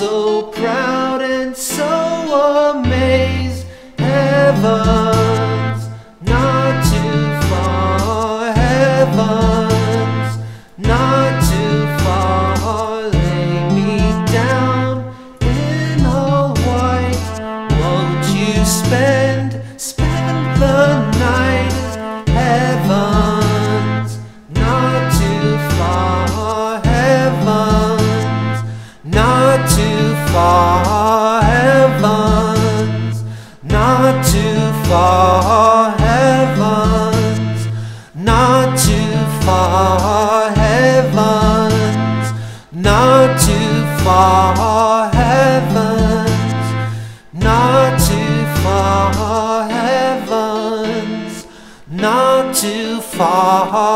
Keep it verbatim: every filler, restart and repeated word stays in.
so proud and so amazed. Heavens, not too far. Heavens, not too far. Lay me down in all white. Won't you spend, spend the night? Heavens, not too far. Heavens, not too far. Heavens, not too far. Heavens, not too far. Heavens, not too far. Heavens, not too far. Heavens, not too far.